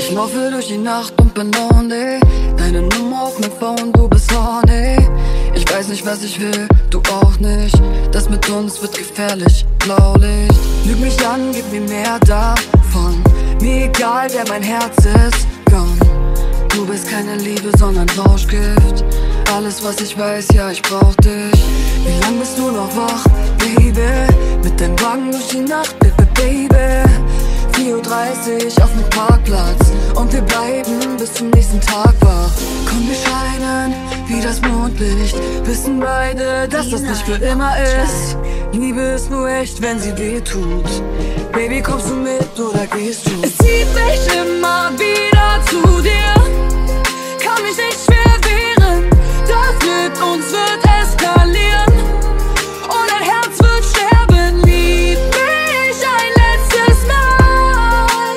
Ich laufe durch die Nacht und bin lonely. Deine Nummer auf mein Phone, du bist horny. Ich weiß nicht, was ich will, du auch nicht. Das mit uns wird gefährlich, Blaulicht. Lüg mich an, gib mir mehr davon. Mir egal, wer mein Herz ist, gone. Du bist keine Liebe, sondern Rauschgift. Alles, was ich weiß, ja, ich brauch dich. Wie lang bist du noch wach, Baby? Mit deinem Wagen durch die Nacht, Baby. 4:30 Uhr auf dem Parkplatz und wir bleiben bis zum nächsten Tag wach. Komm, wir scheinen wie das Mondlicht, wissen beide, dass das nicht für immer ist. Liebe ist nur echt, wenn sie weh tut. Baby, kommst du mit oder gehst du? Es zieht mich immer wieder zu dir, kann mich nicht schwer wehren. Das mit uns wird eskalieren und dein Herz wird sterben. Lieb mich ein letztes Mal,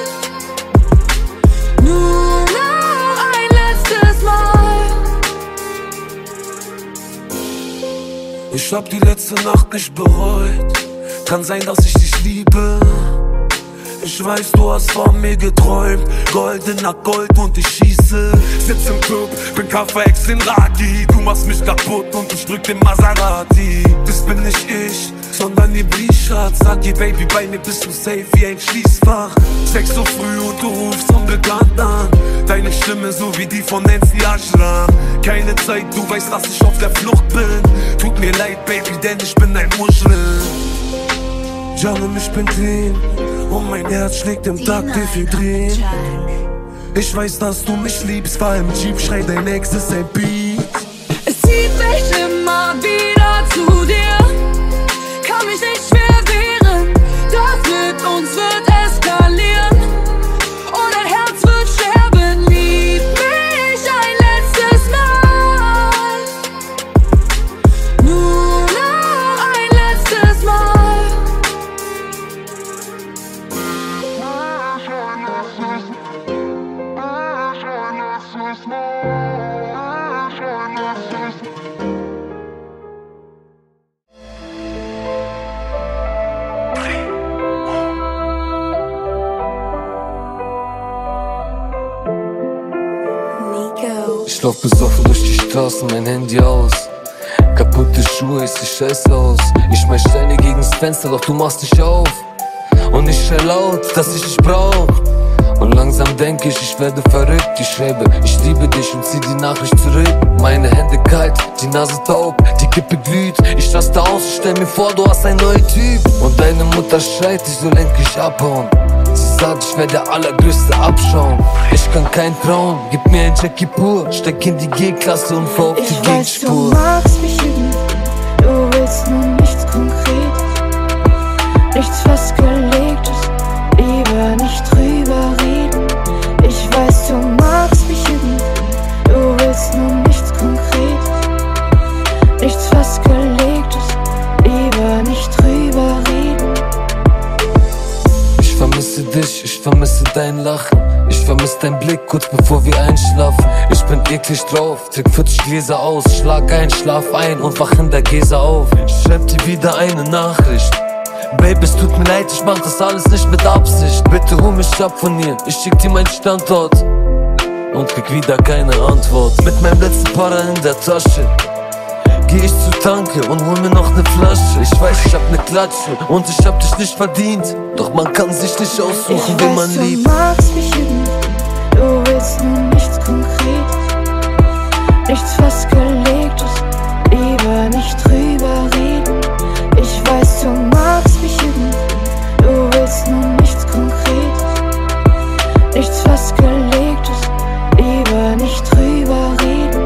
nur noch ein letztes Mal. Ich hab die letzte Nacht nicht bereut. Kann sein, dass ich dich liebe. Ich weiß, du hast von mir geträumt. Goldener Gold und ich schieße. Sitz im Club, bin Kaffer-Ex in Raki. Du machst mich kaputt und ich drück den Maserati. Das bin nicht ich, sondern die Schatz. Sag ihr Baby, bei mir bist du safe wie ein Schließfach. Sex so früh und du rufst unbekannt an. Deine Stimme so wie die von Nancy Ashram. Keine Zeit, du weißt, dass ich auf der Flucht bin. Tut mir leid, Baby, denn ich bin ein Muschel. Janum, ich bin clean und mein Herz schlägt im Takt Ephedrin. Ich weiß, dass du mich liebst, fahr im Jeep, schrei dein Ex ist ein Beat. Es zieht mich immer wieder zu dir, kann mich nicht schwer wehren. Das mit uns wird eskalieren und dein Herz wird sterben. Lieb mich ein letztes Mal, nur noch ein letztes Mal. Ich lauf besoffen durch die Straßen, mein Handy aus. Kaputte Schuhe, ich seh scheiße aus. Ich schmeiß Steine gegen's Fenster, doch du machst nicht auf. Und ich schrei laut, dass ich dich brauch. Und langsam denk ich werde verrückt. Ich schreibe, ich liebe dich und zieh die Nachricht zurück. Meine Hände kalt, die Nase taub, die Kippe glüht. Ich raste aus, stell mir vor, du hast einen neuen Typ. Und deine Mutter schreit, ich soll endlich abhauen. Sie sagt, ich wär der allergrößte Abschaum. Ich kann kein trauen, gib mir ein Jackie pur. Steck in die G-Klasse und fahr auf die Gegenspur. Du magst mich irgendwie, du willst nur nichts Konkretes, nichts Festgelegtes, lieber nicht drüber reden. Ich weiß, du magst mich irgendwie, du willst nur nichts Konkretes, nichts Festgelegtes, lieber nicht drüber reden. Ich vermisse dich, ich vermisse dein Lachen. Ich vermisse deinen Blick kurz bevor wir einschlafen. Ich bin eklig drauf, trink 40 Gläser aus. Schlag ein, schlaf ein und wach in der Gese auf. Ich schreib dir wieder eine Nachricht. Baby, es tut mir leid, ich mach das alles nicht mit Absicht. Bitte hol mich ab von hier, ich schick dir meinen Standort und krieg wieder keine Antwort. Mit meinem letzten Para in der Tasche geh ich zur Tanke und hol mir noch ne Flasche. Ich weiß, ich hab ne Klatsche und ich hab dich nicht verdient. Doch man kann sich nicht aussuchen, wen man liebt. Du magst mich irgendwie, du willst nur nichts Konkretes, nichts Festgelegtes, lieber nicht drüber reden. Ich weiß, du magst mich irgendwie, du willst nur nichts Konkretes, nichts Festgelegtes, lieber nicht drüber reden.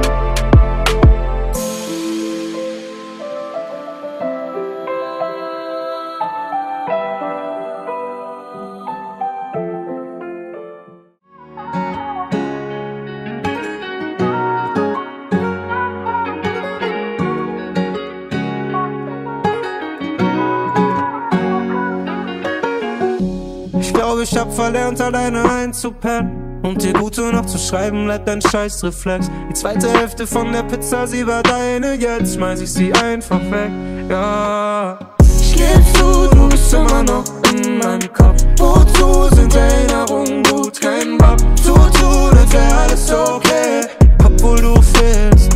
Ich hab verlernt, alleine einzupennen und dir gute Nacht zu schreiben, bleibt ein Scheißreflex. Die zweite Hälfte von der Pizza, sie war deine, jetzt schmeiß ich sie einfach weg, ja. Ich geb zu, du bist immer noch in meinem Kopf. Wozu sind Erinnerungen gut? Kein Bock zu tun, als wär alles okay, obwohl du fehlst.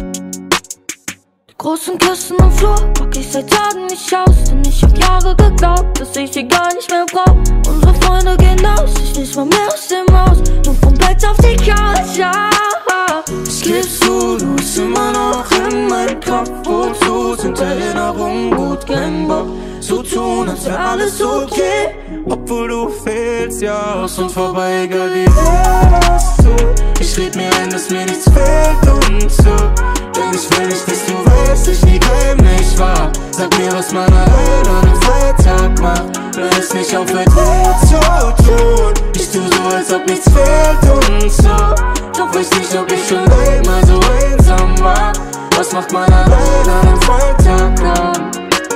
Die großen Küssen am Flur pack ich seit Tagen nicht aus, denn ich hab Jahre geglaubt, dass ich sie gar nicht mehr brauch. Unsere Freunde gehen aus, ich nicht mal mehr aus dem Haus, nur vom Bett auf die Couch, ja. Ich geb zu, du bist immer noch in meinem Kopf. Wozu sind Erinnerungen gut? Kein Bock zu tun, als wär alles okay, obwohl du fehlst, ja. Aus und vorbei, egal wie wärst du. Ich red mir ein, dass mir nichts fehlt und so, denn ich will nicht, dass du weißt, ich nie heimlich war. Sag mir, was man allein an einem Freitag macht, wenn es nicht aufhört, weh zu tun. Ich tu so, als ob nichts fehlt und so, doch weiß nicht, ob ich schon einmal so einsam war. Was macht man allein an einem Freitagabend?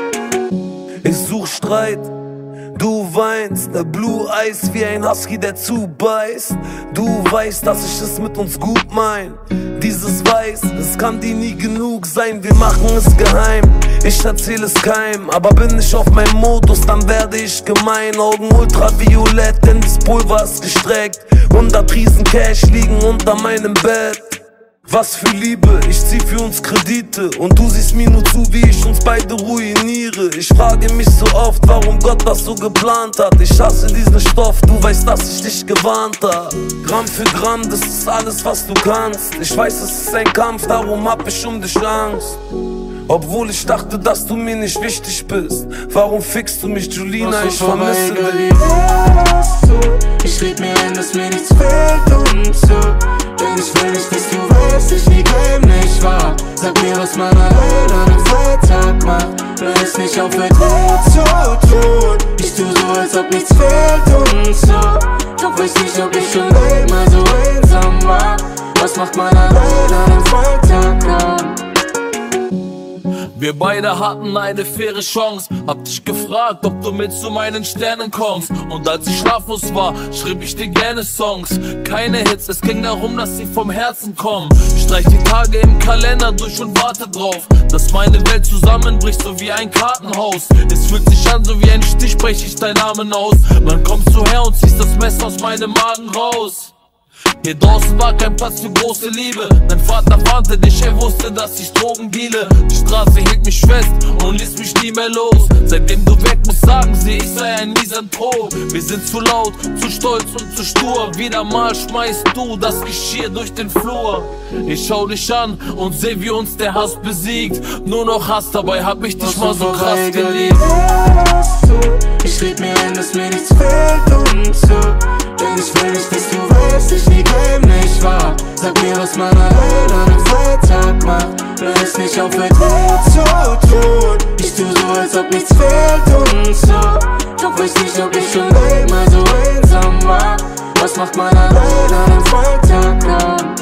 Ich such Streit, du weinst, der Blue Eyes wie ein Husky, der zubeißt. Du weißt, dass ich es mit uns gut mein. Dieses Weiß, es kann dir nie genug sein. Wir machen es geheim, ich erzähl es keinem. Aber bin ich auf meinem Modus, dann werde ich gemein. Augen ultraviolett, denn das Pulver ist gestreckt. 100 Riesen Cash liegen unter meinem Bett. Was für Liebe, ich zieh für uns Kredite und du siehst mir nur zu, wie ich uns beide ruiniere. Ich frage mich so oft, warum Gott das so geplant hat. Ich hasse diesen Stoff, du weißt, dass ich dich gewarnt hab. Gramm für Gramm, das ist alles, was du kannst. Ich weiß, es ist ein Kampf, darum hab ich um dich Angst. Obwohl ich dachte, dass du mir nicht wichtig bist. Warum fickst du mich, Julina, ich vermisse dich. Ich red mir ein, dass mir nichts fehlt und so, denn ich will nicht, dass du weißt, ich nie heimlich war. Sag mir, was man allein an einem Freitag macht, wenn es nicht aufhört, weh zu tun. Ich tu so, als ob nichts fehlt und so, doch weiß nicht, ob ich schon einmal so einsam war. Was macht man allein an einem Freitagabend? Wir beide hatten eine faire Chance. Hab dich gefragt, ob du mit zu meinen Sternen kommst. Und als ich schlaflos war, schrieb ich dir gerne Songs. Keine Hits, es ging darum, dass sie vom Herzen kommen. Ich streich die Tage im Kalender durch und warte drauf, dass meine Welt zusammenbricht, so wie ein Kartenhaus. Es fühlt sich an, so wie ein Stich, brech ich deinen Namen aus. Wann kommst du her und ziehst das Messer aus meinem Magen raus? Hier draußen war kein Platz für große Liebe. Dein Vater warnte dich, er wusste, dass ich Drogen deale. Die Straße hielt mich fest und ließ mich nie mehr los. Seitdem du weg musst, sagen sie, ich sei ein Misanthrop. Wir sind zu laut, zu stolz und zu stur. Wieder mal schmeißt du das Geschirr durch den Flur. Ich schau dich an und seh, wie uns der Hass besiegt. Nur noch Hass, dabei hab ich dich mal so krass geliebt. Ich red mir ein, dass mir nichts fehlt und so, denn ich will nicht, dass du weißt, ich nie heimlich war. Sag mir, was man allein an einem Freitag macht, wenn es nicht aufhört, weh zu tun. Ich tu so, als ob nichts fehlt und so, doch weiß nicht, ob ich schon einmal so einsam war. Was macht man allein an einem Freitagabend?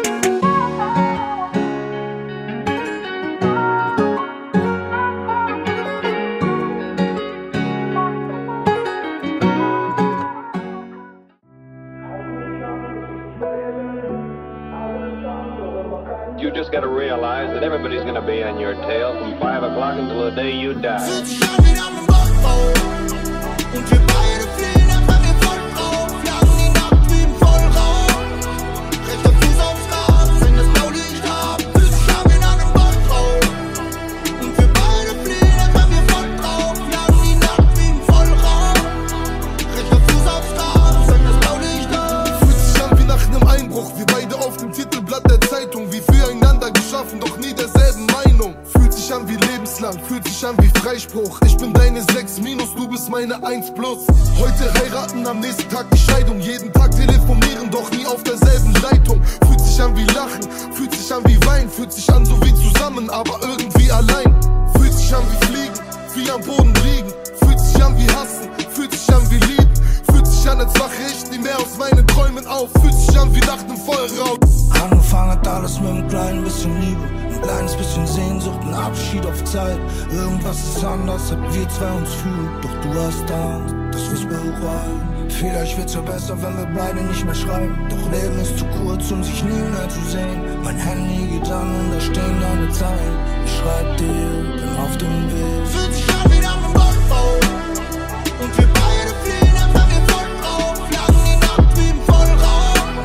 You just gotta realize that everybody's gonna be on your tail from 5 o'clock until the day you die. Fühlt sich an wie Freispruch. Ich bin deine 6 minus, du bist meine 1 plus. Heute heiraten, am nächsten Tag die Scheidung. Jeden Tag telefonieren, doch nie auf derselben Leitung. Fühlt sich an wie Lachen, fühlt sich an wie Wein. Fühlt sich an so wie zusammen, aber irgendwie allein. Fühlt sich an wie Fliegen, wie am Boden liegen. Fühlt sich an wie Hassen, fühlt sich an wie Lieben. Fühlt sich an, als wache ich nie mehr aus meinen Träumen auf. Fühlt sich an wie Nacht im Vollrausch. Angefangen hat alles mit einem kleinen bisschen Liebe, ein kleines bisschen Sehnsucht, ein Abschied auf Zeit. Irgendwas ist anders, als wir zwei uns fühlen. Doch du hast Angst, dass wir's bereuen. Vielleicht wird's ja besser, wenn wir beide nicht mehr schreiben. Doch Leben ist zu kurz, um sich nie mehr zu sehen. Mein Handy geht an und da stehen deine Zeilen. Ich schreib dir, bin auf dem Weg. Fühlt sich an wie am Backbau und wir beide fliehen, dann haben wir voll drauf. Lang die Nacht wie im Vollraum.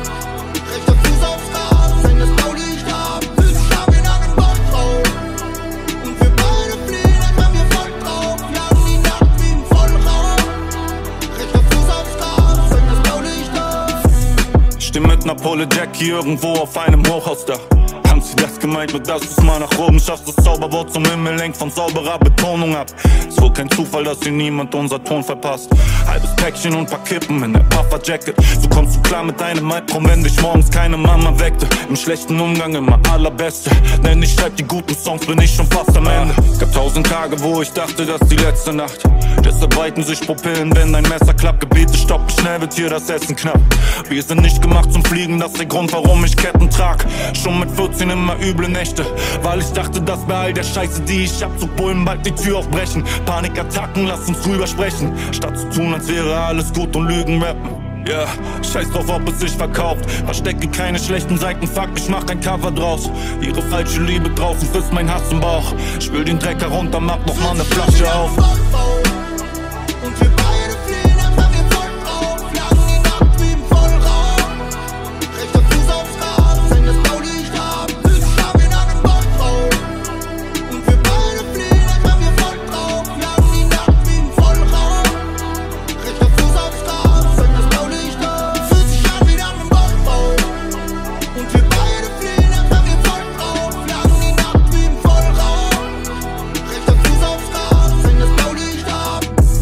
mit ner Pulle Jackie irgendwo auf einem Hochhausdach. Haben sie das gemeint, nur dass du's mal nach oben schaffst? Das Zauberwort zum Himmel lenkt von sauberer Betonung ab. Ist wohl kein Zufall, dass hier niemand unser Ton verpasst. Halbes Päckchen und paar Kippen in der Puffer-Jacket. So kommst du klar mit deinem Albtraum, wenn dich morgens keine Mama weckte. Im schlechten Umgang immer allerbeste, denn ich schreib die guten Songs, bin ich schon fast am Ende. Gab 1000 Tage, wo ich dachte, das ist die letzte Nacht. Deshalb weiten sich Pupillen, wenn dein Messer klappt. Gebete stoppen, schnell wird hier das Essen knapp. Wir sind nicht gemacht zum Fliegen, das ist der Grund, warum ich Ketten trag. Schon mit 14 immer üble Nächte, weil ich dachte, dass bei all der Scheiße, die ich hab, so Bullen bald die Tür aufbrechen. Panikattacken, lass uns drüber sprechen, statt zu tun, als wäre alles gut und Lügen rappen. Ja, yeah, scheiß drauf, ob es sich verkauft. Verstecke keine schlechten Seiten, fuck, ich mach ein Cover draus. Ihre falsche Liebe draußen frisst mein Hass im Bauch. Spül den Dreck herunter, mach noch mal ne Flasche auf. Und wir beide fliehen, dann machen wir voll drauf. Lagen die Nacht wie im Vollraum. Rechter Fuß aufs Gas, wenn das Blaulicht ab. Füße schlafen an dem Bordtraum. Und wir beide fliehen, dann machen wir voll drauf. Lagen die Nacht wie im Vollraum. Rechter Fuß aufs Gas, wenn das Blaulicht ab. Füße schlafen an dem Bordtraum. Und wir beide fliehen, dann machen wir voll drauf. Lagen die Nacht wie im Vollraum. Rechter Fuß aufs Gas, wenn das Blaulicht ab.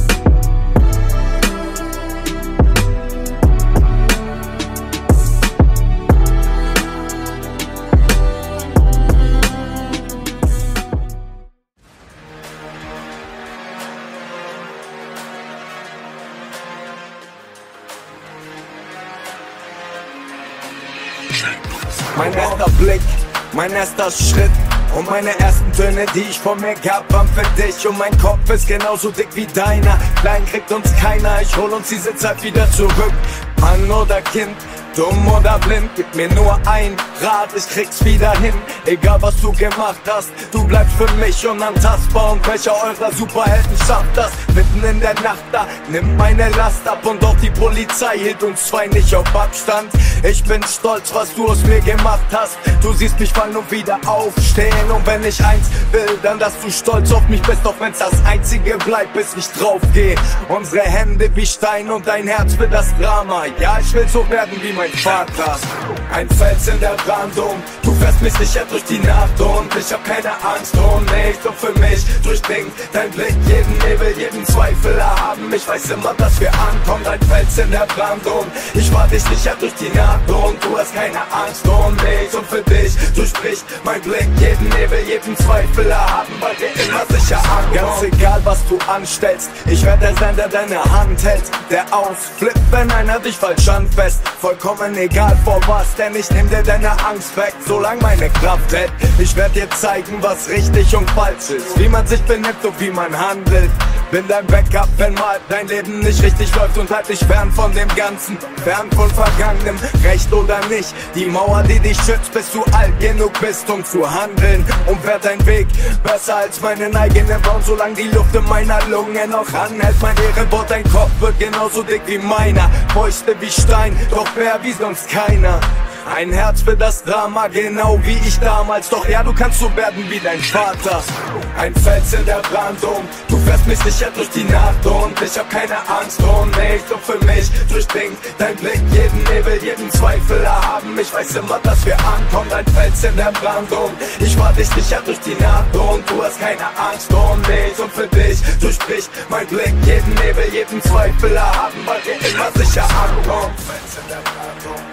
Mein erster Blick, mein erster Schritt und meine ersten Töne, die ich von mir gab, waren für dich. Und mein Kopf ist genauso dick wie deiner. Klein kriegt uns keiner, ich hol uns diese Zeit wieder zurück. Mann oder Kind, dumm oder blind, gib mir nur ein Rat, ich krieg's wieder hin. Egal was du gemacht hast, du bleibst für mich unantastbar. Und welcher eurer Superhelden schafft das? Mitten in der Nacht da, nimm meine Last ab. Und auch die Polizei hielt uns zwei nicht auf Abstand. Ich bin stolz, was du aus mir gemacht hast. Du siehst mich fallen und wieder aufstehen. Und wenn ich eins will, dann dass du stolz auf mich bist. Auch wenn's das einzige bleibt, bis ich drauf geh. Unsere Hände wie Stein und dein Herz für das Drama. Ja, ich will so werden wie mein Vater. Ein Fels in der Brandung, du fährst mich sicher durch die Nacht. Und ich hab keine Angst und nicht nur für mich durchdringt dein Blick jeden Nebel, jeden Zweifel erhaben. Ich weiß immer, dass wir ankommen, ein Fels in der Brandung. Ich fahr dich sicher durch die Nacht und du hast keine Angst um mich. Und für dich durchbricht mein Blick jeden Nebel, jeden Zweifel erhaben, weil wir immer sicher ankommen. Ganz egal, was du anstellst, ich werd der sein, der deine Hand hält, der ausflippt, wenn einer dich falsch anfasst. Vollkommen egal vor was, denn ich nehm dir deine Angst weg, solange meine Kraft hält. Ich werd dir zeigen, was richtig und falsch ist, wie man sich benimmt und wie man handelt. Bin dein Backup, wenn mal dein Leben nicht richtig läuft, und halt dich fern von dem Ganzen, fern von Vergangenem, recht oder nicht. Die Mauer, die dich schützt, bis du alt genug bist, um zu handeln. Und werd dein Weg besser als meinen eigenen Baum, solange die Luft in meiner Lunge noch anhält. Mein Ehrenwort, dein Kopf wird genauso dick wie meiner, Fäuste wie Stein, doch mehr wie sonst keiner. Ein Herz für das Drama, genau wie ich damals. Doch ja, du kannst so werden wie dein Vater. Ein Fels in der Brandung, du fährst mich sicher durch die Nacht. Und ich hab keine Angst und nicht nur für mich durchdringt dein Blick jeden Nebel, jeden Zweifel erhaben. Ich weiß immer, dass wir ankommen, ein Fels in der Brandung. Ich fahr dich sicher durch die Nacht und du hast keine Angst um mich. Und für dich durchbricht mein Blick jeden Nebel, jeden Zweifel erhaben, weil wir immer sicher ankommen. Fels in der Brandung.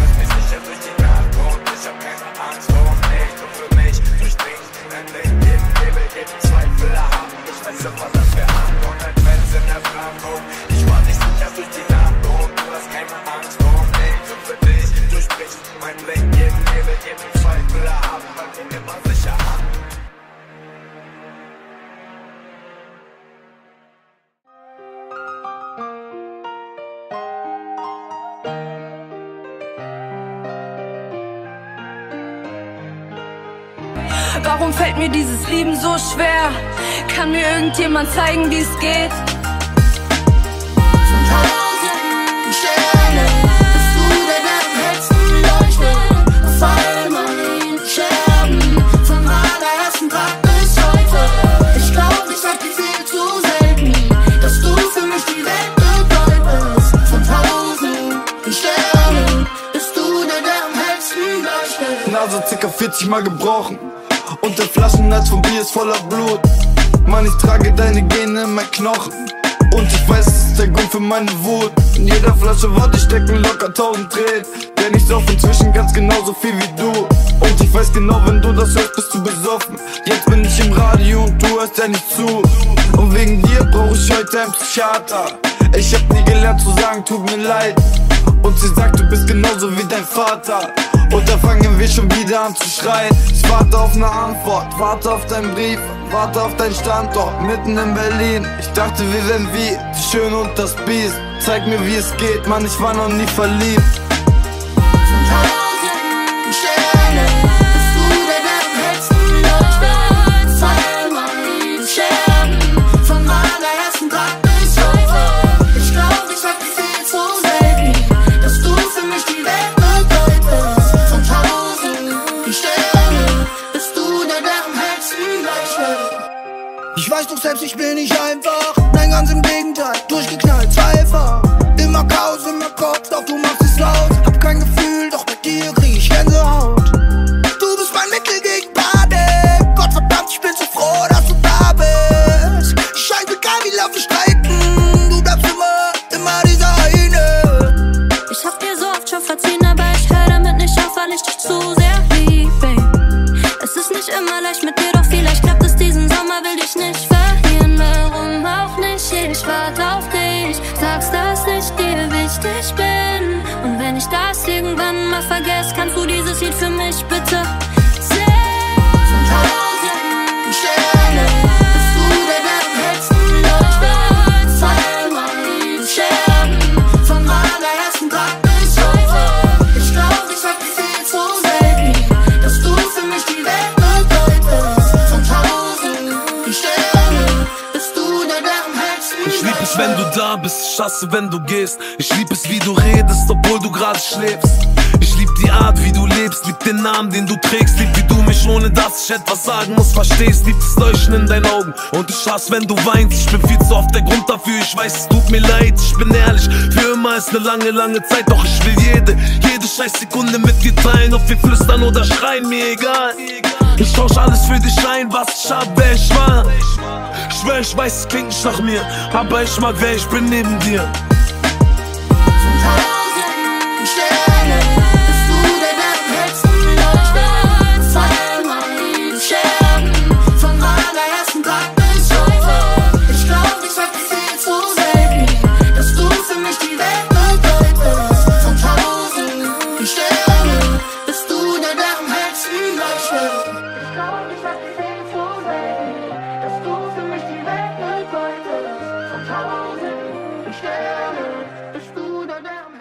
Ich war nicht sicher durch die Nacht und du hast keine Angst um mich. Und für dich durchbricht mein Blick jeden Nebel, jeden Zweifel erhaben, weil wir immer sicher an. Warum fällt mir dieses Lieben so schwer? Kann mir irgendjemand zeigen, wie es geht? Von tausenden Sternen bist du der am hellsten leuchtet. Auf all meinen Scherben, vom allerersten Tag bis heute. Ich glaub, ich sag dir viel zu selten, dass du für mich die Welt bedeutest. Von tausenden Sternen bist du 40 Mal gebrochen und der Flaschenhals von Bier ist voller Blut. Mann, ich trage deine Gene in meinen Knochen und ich weiß, es ist der Grund für meine Wut. In jeder Flasche Wodka stecken locker 1000 Tränen, denn ich sauf inzwischen ganz genauso viel wie du. Und ich weiß genau, wenn du das hörst, bist du besoffen. Jetzt bin ich im Radio und du hörst ja nicht zu. Und wegen dir brauch ich heute einen Psychiater. Ich hab nie gelernt zu sagen, tut mir leid. Und sie sagt, du bist genauso wie dein Vater. Und da fangen wir schon wieder an zu schreien. Ich warte auf eine Antwort, warte auf deinen Brief, warte auf deinen Standort, mitten in Berlin. Ich dachte, wir wären wie die Schöne und das Biest. Zeig mir, wie es geht, Mann, ich war noch nie verliebt. Ich weiß doch selbst, ich bin nicht einfach. Nein, ganz im Gegenteil, durchgeknallt, zweifach. Immer Chaos in meinem Kopf, doch du machst es laut. Hab kein Gefühl, doch bei dir krieg ich Gänsehaut. Du bist mein Mittel gegen Panik. Gottverdammt, ich bin so froh, dass du da bist. Scheißegal, wie laut wir streiten, du bleibst immer dieser eine. Ich hab dir so oft schon verziehen, aber ich hör damit nicht auf, weil ich dich zu sehr liebe. Es ist nicht immer leicht mit dir, doch vielleicht klappt es diesen Sommer, will dich nicht verlieren. Warum auch nicht? Ich warte auf dich. Sagst, dass ich dir wichtig bin. Und wenn ich das irgendwann mal vergesse, kannst du dieses Lied für mich bitte singen. Von 1000 Sternen bist du der am hellsten Leuchter. Zweimal nie sterben, von meiner ersten Tag bis heute. Ich glaub, ich sag dir viel zu selten, dass du für mich die Welt bedeutest. Von 1000 Sternen bist du der am hellsten Leuchter. Ich lieb es, wenn du da bist, ich hasse, wenn du gehst. Ich lieb es, wie du redest, obwohl du gerade schläfst. Ich lieb die Art, wie du lebst, lieb den Namen, den du trägst. Lieb, wie du mich, ohne dass ich etwas sagen muss, verstehst. Lieb das Leuchten in deinen Augen und ich hasse, wenn du weinst. Ich bin viel zu oft der Grund dafür, ich weiß, es tut mir leid. Ich bin ehrlich, für immer ist eine lange, lange Zeit. Doch ich will jede scheiß Sekunde mit dir teilen. Ob wir flüstern oder schreien, mir egal. Ich tausch alles für dich ein, was ich hab, wer ich war. Ich schwör, ich weiß, es klingt nicht nach mir, aber ich mag, wer ich bin neben dir. Von 1000 Sternen bist du der am hellsten Leuchter. Zweimal nie sterben, von meiner ersten Tag bis heute. Ich glaub, ich sag dir viel zu selten, dass du für mich die Welt bedeutest. Von 1000 Sternen bist du der am hellsten Leuchter. Ich glaub, ich sag dir viel zu selten, dass du für mich die Welt bedeutest. Von 1000 Sternen bist du der am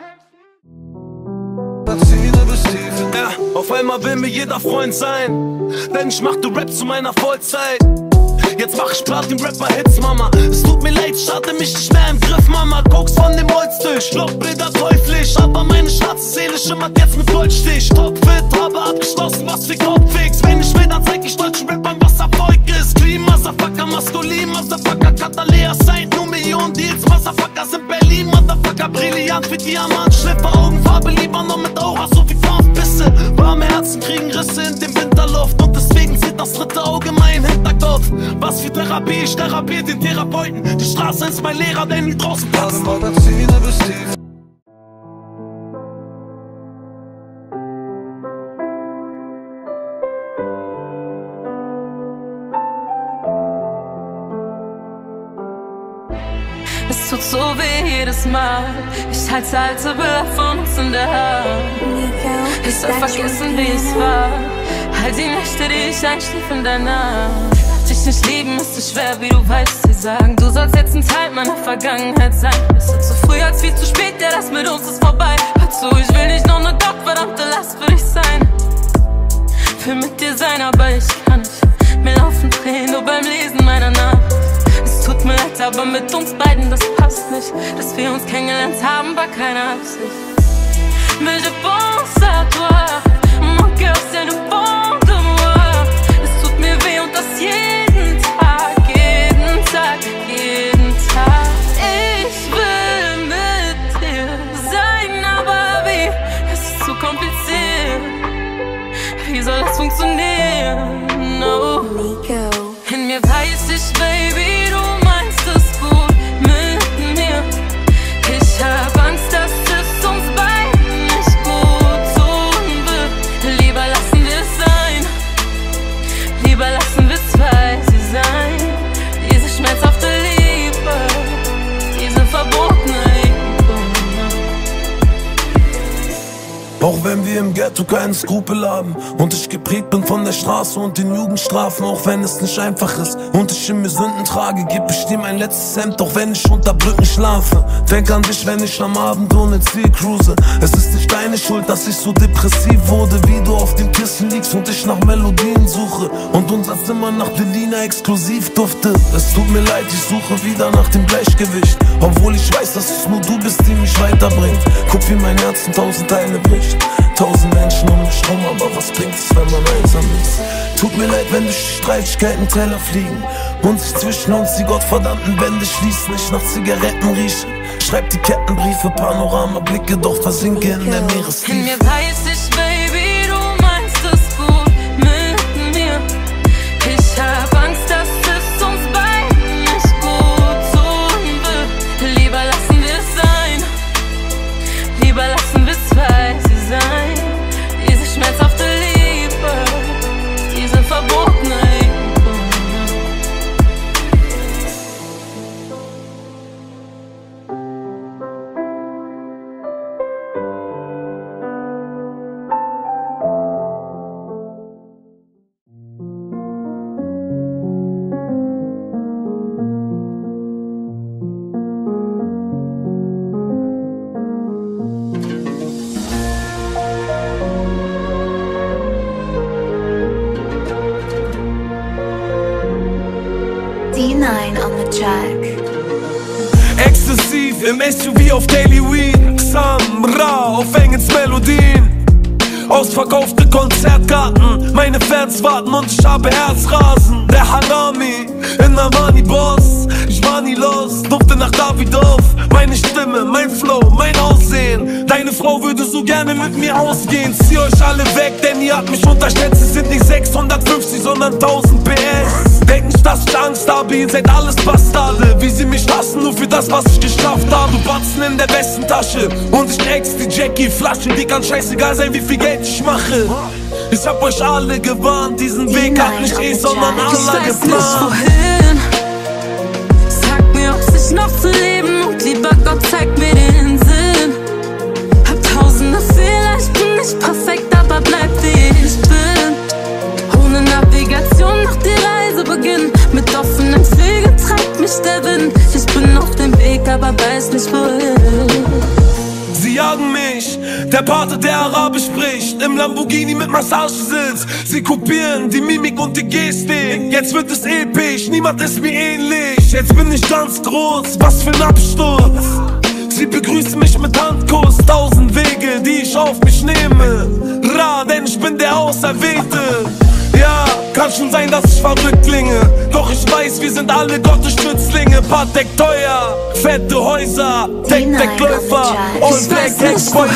hellsten. Ja, auf einmal will mir jeder Freund sein, denn ich mach du Rap zu meiner Vollzeit. Jetzt mach ich Platin-Rapper-Hits, Mama. Es tut mir leid, ich hatte mich nicht mehr im Griff, Mama. Guck's von dem Holztisch, Lockbilder teuflisch, aber meine schwarze Seele schimmert jetzt mit Goldstich. Topfit, habe abgeschlossen, was für Kopfix. Wenn ich will, dann zeig ich deutschen Rappern, was Erfolg ist. Clean, Motherfucker, maskulin, Motherfucker, Katalea, Saint, nur Millionen Deals, Motherfucker sind Berlin, Motherfucker, brillant wie Diamant, Schlipper, Augenfarbe, lieber noch mit Aura, so wie Pisse. Warme Herzen kriegen Risse in dem Winterluft und deswegen zieht das dritte Auge mein Hinterkopf. Was für Therapie, ich therapiere den Therapeuten. Die Straße ist mein Lehrer, der nie draußen passt. Es tut so weh jedes Mal. Ich halte alte Bilder von uns in der Hand. Ich soll vergessen, wie es war. All die Nächte, die ich einschlief in der Nacht. Dich nicht lieben ist so schwer, wie du weißt. Sie sagen, du sollst jetzt ein Teil meiner Vergangenheit sein. Es ist zu früh als viel zu spät, ja, das mit uns ist vorbei. Hör zu, ich will nicht noch eine gottverdammte Last für dich sein. Will mit dir sein, aber ich kann nicht. Mir laufen Tränen nur beim Lesen meiner Nacht. Es tut mir leid, aber mit uns beiden, das passt nicht. Dass wir uns kennengelernt haben, war keine Absicht. Mais je pense à toi, mon cœur c'est le fond de moi. Es tut mir weh und das jeden Tag, jeden Tag, jeden Tag. Ich will mit dir sein, aber wie? Es ist zu kompliziert. Wie soll das funktionieren? funktionieren. No. In mir weiß ich, Baby, du meinst es gut mit mir. Ich hab Angst, dass es uns beiden nicht gut tun wird. Lieber lassen wir es sein. Lieber lassen wir zwei sie sein. Diese schmerzhafte Liebe, diese verbotene Liebe. Auch wenn wir im Ghetto keinen Skrupel haben und ich geprägt bin von der Straße und den Jugendstrafen, auch wenn es nicht einfach ist und ich in mir Sünden trage, geb ich dir mein letztes Hemd, auch wenn ich unter Brücken schlafe. Denk an dich, wenn ich am Abend ohne Ziel cruise. Es ist nicht deine Schuld, dass ich so depressiv wurde, wie du auf dem Kissen liegst und ich nach Melodien suche und unser Zimmer nach Berliner exklusiv duftet. Es tut mir leid, ich suche wieder nach dem Gleichgewicht, obwohl ich weiß, dass es nur du bist, die mich weiterbringt. Guck, wie mein Herz in 1000 Teile bricht. 1000 Menschen um mich rum, aber was bringt es, wenn man einsam ist? Tut mir leid, wenn durch die Streitigkeiten Teller fliegen und sich zwischen uns die gottverdammten Bände schließen. Ich nach Zigaretten rieche, schreib die Kettenbriefe, Panoramablicke, doch versinke in der Meerestief. In mir weiß ich, Baby, du meinst es gut mit mir. Ich hab Angst, dass es uns beiden nicht gut tun wird. Lieber lassen wir es sein. Lieber lassen wir zwei sie sein. Diese schmerzhafte Liebe, diese verbotene Liebe. D9 on the track. Exzessiv im SUV auf Daily Weed, Samra auf Engens Melodien. Ausverkaufte Konzertkarten, meine Fans warten und ich habe Herzrasen. Der Harami in Armani Boss, ich war nie los, dufte nach Davidoff. Meine Stimme, mein Flow, mein Aussehen. Deine Frau würde so gerne mit mir ausgehen. Zieh euch alle weg, denn ihr habt mich unterschätzt. Es sind nicht 650, sondern 1000 PS. Denk nicht, dass ich Angst habe, ihr seid alles Bastarde. Wie sie mich hassen, nur für das, was ich geschafft habe. Batzen in der Westentasche und ich ex die Jackie-Flasche. Die kann scheißegal sein, wie viel Geld ich mache. Ich hab euch alle gewarnt, diesen Weg hat nicht ich, sondern Allah geplant. Ich weiß nicht wohin. Sag mir, ob sich noch zu leben und lieber Gott zeigt mir den Sinn. Hab tausende Fehler, ich bin nicht perfekt, aber bleib wie ich bin. Ohne Navigation macht die Reise beginnen. Mit offenen Flügeln treibt mich der Wind. Ich bin auf dem Weg, aber weiß nicht wohin. Sie jagen mich, der Pate, der Arabisch spricht, im Lamborghini mit Massagesitz. Sie kopieren die Mimik und die Gestik. Jetzt wird es episch, niemand ist mir ähnlich. Jetzt bin ich ganz groß, was für ein Absturz. Sie begrüßen mich mit Handkuss, 1000 Wege, die ich auf mich nehme. Ra, denn ich bin der Auserwählte. Ja, kann schon sein, dass ich verrückt klinge, doch ich weiß, wir sind alle Gottes Stützlinge. Patek teuer, fette Häuser, Deckläufer und Black Spoiler.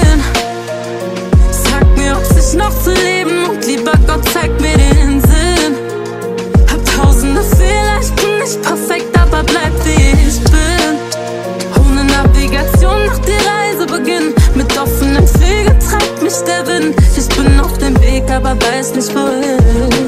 Sag mir, ob sich noch zu leben und lieber Gott zeigt mir den Sinn. Hab tausende Fehler, ich bin nicht perfekt, aber bleib wie ich bin. Ohne Navigation macht die Reise beginnen. Mit offenen Flügeln treibt mich der Wind. Ich bin auf dem Weg, aber weiß nicht wohin.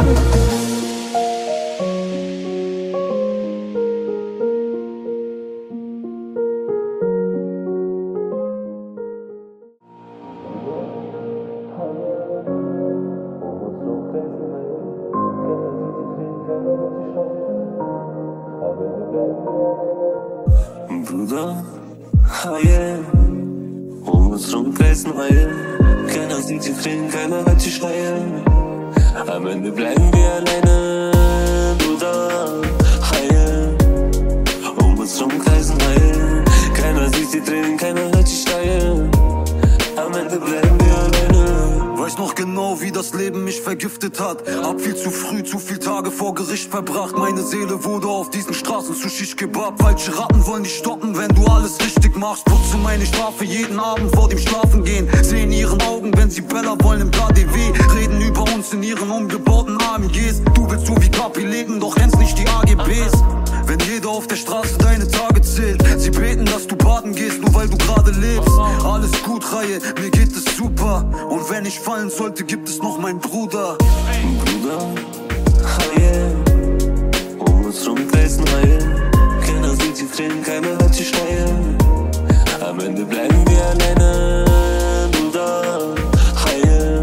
Bruder, Haie, um uns rum kreisen Haie. Keiner sieht die Tränen, keiner hört die Schreie. Am Ende bleiben wir alleine, Bruder, Haie, um uns rum kreisen Haie. Keiner sieht die Tränen, keiner hört die Schreie. Am Ende bleiben wir alleine. Weiß noch genau, wie das das Leben mich vergiftet hat. Hab viel zu früh, zu viel Tage vor Gericht verbracht. Meine Seele wurde auf diesen Straßen zu Shish Kebab. Falsche Ratten wollen dich stoppen, wenn du alles richtig machst. Putze meine Strafe jeden Abend vor dem Schlafengehen. Seh in ihren Augen, wenn sie Bella wollen im KDW. Reden über uns in ihren umgebauten AMGs. Du willst so wie Kapi leben, doch kennst nicht die AGBs. Wenn jeder auf der Straße deine Tage zählt, sie beten, dass du baden gehst, nur weil du gerade lebst. Alles gut, Reihe, mir geht es super. Und wenn ich fallen sollte, gibt es noch meinen Bruder. Bruder, Reihe, um uns rumkreisen Reihe. Keiner sieht die Tränen, keiner hört die Schreie. Am Ende bleiben wir alleine, Bruder, Reihe,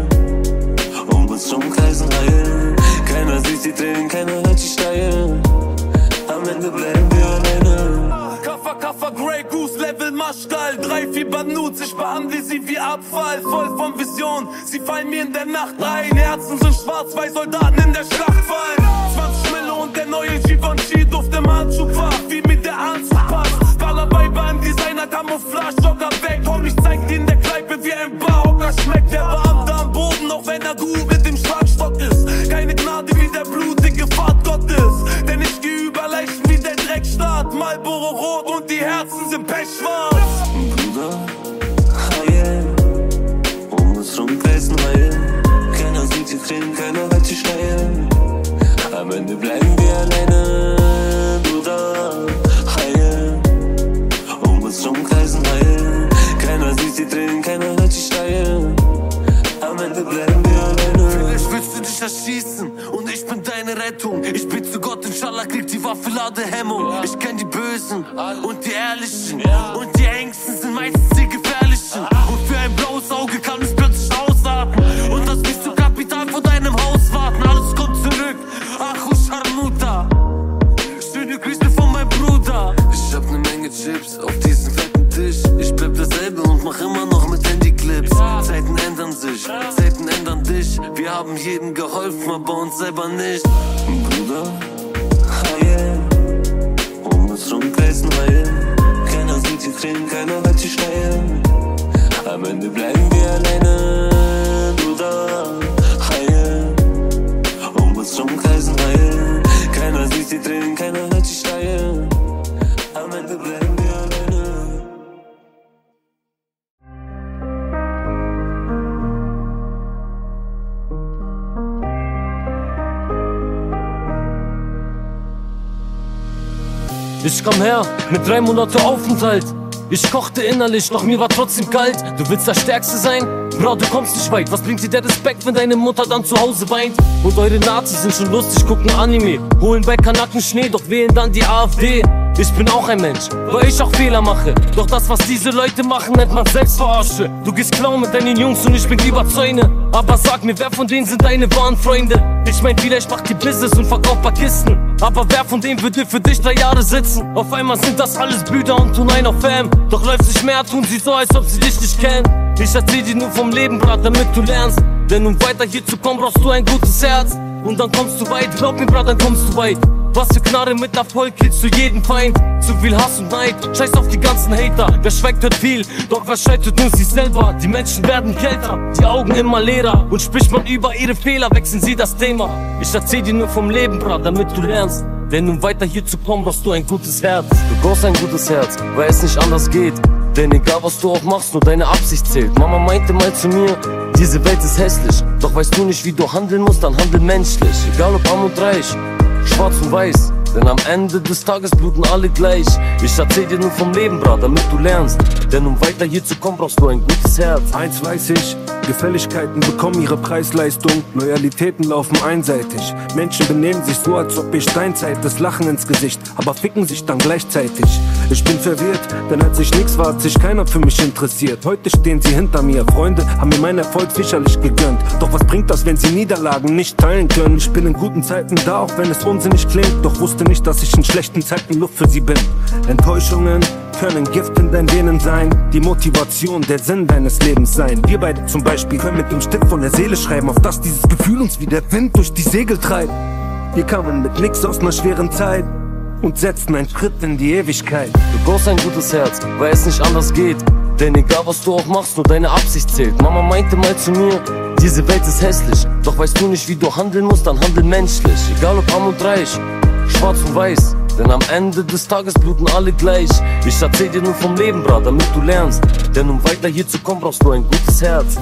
um uns rumkreisen Reihe. Keiner sieht die Tränen, keiner hört die Schreie. Am Ende bleiben wir alleine. Kaffer, Grey Goose, Level Maschtal. 3-4 Banuts, ich behandle sie wie Abfall. Voll von Vision, sie fallen mir in der Nacht ein. Herzen sind schwarz-weiß, Soldaten in der Schlacht fallen. 20 Mille und der neue Givenchy duft im Handschuhfach, wie mir der Anzug passt. Ballerbai beim Designer, Camouflage, Jogger weg. Komm, ich zeig dir in der Kneipe, wie ein Barhocker schmeckt. Der Beamte am Boden, auch wenn er gut mit dem Schlagstock ist. Keine Gnade wie der blutige Pfad Gottes. Denn ich geh über Leichen wie der Dreckstaat. Marlboro rot und die Herzen sind pechschwarz. Bruder, Reihe, um uns rumkreisen Reihe. Keiner sieht die Tränen, keiner hört die Schreie. Am Ende bleiben wir alleine, Bruder, Reihe, um uns rumkreisen Reihe. Keiner sieht die Tränen, keiner hört die Schreie. Am Ende bleiben wir alleine. Vielleicht willst du dich erschießen und ich bin deine Rettung. Ich bitte zu Gott, inshallah kriegt die Waffe Ladehemmung. Ich kenn die Bösen und die Ehrlichen und die Ängsten sind meistens die Gefährlichen. Und für ein blaues Auge kann es plötzlich ausatmen und das bis zum Kapital vor deinem Haus warten. Alles kommt zurück, ach Charmuta. Schöne Grüße von meinem Bruder. Ich hab ne Menge Chips auf diesem fetten Tisch. Ich bleib dasselbe und mach immer noch mit Handyclips. Zeiten ändern sich, Zeiten ändern dich. Wir haben jedem geholfen, aber uns selber nicht. Bruder, Reihe, um uns rumkreisen Reihe. Keiner sieht die Tränen, keiner hört die Schreie. Am Ende bleiben wir alleine, Bruder, Reihe, um uns rumkreisen Reihe. Keiner sieht die Tränen, keiner hört die Schreie. Am Ende bleiben wir alleine. Ich kam her mit 3 Monate Aufenthalt. Ich kochte innerlich, doch mir war trotzdem kalt. Du willst der Stärkste sein? Bro, du kommst nicht weit. Was bringt dir der Respekt, wenn deine Mutter dann zu Hause weint? Und eure Nazis sind schon lustig, gucken Anime, holen bei Kanaken Schnee, doch wählen dann die AfD. Ich bin auch ein Mensch, weil ich auch Fehler mache. Doch das, was diese Leute machen, nennt man Selbstverarsche. Du gehst klauen mit deinen Jungs und ich bin lieber Zäune. Aber sag mir, wer von denen sind deine wahren Freunde? Ich mein, vielleicht macht ihr Business und verkauft paar Kisten. Aber wer von denen würde für dich 3 Jahre sitzen? Auf einmal sind das alles Brüder und tun ein auf Fam. Doch läuft sich mehr, tun sie so, als ob sie dich nicht kennen. Ich erzähl dir nur vom Leben, Brat, damit du lernst. Denn um weiter hier zu kommen, brauchst du ein gutes Herz. Und dann kommst du weit, glaub mir, Brat, dann kommst du weit. Was für Knarre mit Erfolg killst du jeden Feind. Zu viel Hass und Neid, scheiß auf die ganzen Hater. Wer schweigt, hört viel, doch wer schreit, hört nur sich selber. Die Menschen werden kälter, die Augen immer leerer. Und spricht man über ihre Fehler, wechseln sie das Thema. Ich erzähl dir nur vom Leben, Brat, damit du lernst. Denn um weiter hier zu kommen, brauchst du ein gutes Herz. Du brauchst ein gutes Herz, weil es nicht anders geht. Denn egal was du auch machst, nur deine Absicht zählt. Mama meinte mal zu mir, diese Welt ist hässlich. Doch weißt du nicht, wie du handeln musst, dann handel menschlich. Egal ob arm und reich, schwarz und weiß. Denn am Ende des Tages bluten alle gleich. Ich erzähl dir nur vom Leben, Brat, damit du lernst. Denn um weiter hier zu kommen, brauchst du ein gutes Herz. Eins weiß ich, Gefälligkeiten bekommen ihre Preisleistung. Loyalitäten laufen einseitig. Menschen benehmen sich so, als ob ich Steinzeit, das Lachen ins Gesicht, aber ficken sich dann gleichzeitig. Ich bin verwirrt, denn als ich nix war, hat sich keiner für mich interessiert. Heute stehen sie hinter mir, Freunde haben mir meinen Erfolg sicherlich gegönnt. Doch was bringt das, wenn sie Niederlagen nicht teilen können? Ich bin in guten Zeiten da, auch wenn es unsinnig klingt. Doch wusste nicht, dass ich in schlechten Zeiten Luft für sie bin. Enttäuschungen können Gift in deinen Venen sein, die Motivation, der Sinn deines Lebens sein. Wir beide zum Beispiel können mit dem Stift von der Seele schreiben, auf dass dieses Gefühl uns wie der Wind durch die Segel treibt. Wir kamen mit nix aus einer schweren Zeit und setzten einen Schritt in die Ewigkeit. Du brauchst ein gutes Herz, weil es nicht anders geht. Denn egal was du auch machst, nur deine Absicht zählt. Mama meinte mal zu mir, diese Welt ist hässlich. Doch weißt du nicht, wie du handeln musst, dann handel menschlich. Egal ob arm und reich, schwarz und weiß, denn am Ende des Tages bluten alle gleich. Ich erzähl dir nur vom Leben, Bra, damit du lernst. Denn um weiter hier zu kommen, brauchst du ein gutes Herz.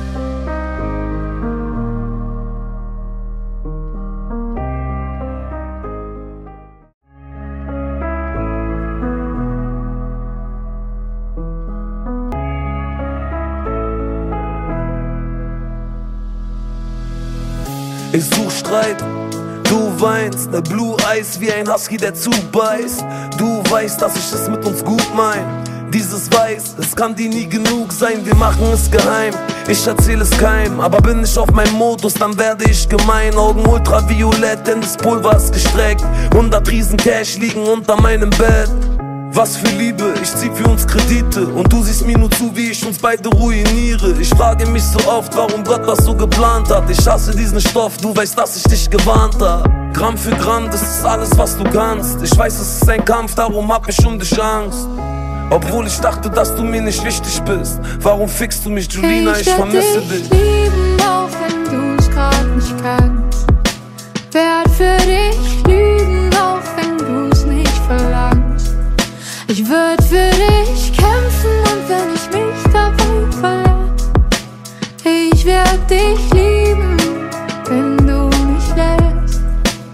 Ich such Streit, du weinst, ne Blue Eyes wie ein Husky, der zubeißt. Du weißt, dass ich es mit uns gut mein. Dieses Weiß, es kann dir nie genug sein, wir machen es geheim. Ich erzähl es keinem, aber bin ich auf meinem Modus, dann werde ich gemein. Augen ultraviolett, denn das Pulver ist gestreckt. 100 Riesen Cash liegen unter meinem Bett. Was für Liebe, ich zieh für uns Kredite und du siehst mir nur zu, wie ich uns beide ruiniere. Ich frage mich so oft, warum Gott das so geplant hat. Ich hasse diesen Stoff, du weißt, dass ich dich gewarnt hab. Gramm für Gramm, das ist alles, was du kannst. Ich weiß, es ist ein Kampf, darum hab ich um dich Angst. Obwohl ich dachte, dass du mir nicht wichtig bist. Warum fickst du mich, Julina, ich vermisse dich. Ich lieben, auch wenn du's grad nicht kannst. Werd für dich lügen, auch wenn du's nicht verlangst. Ich würd für dich kämpfen und wenn ich mich dabei verlass. Ich werd dich lieben, wenn du mich lässt.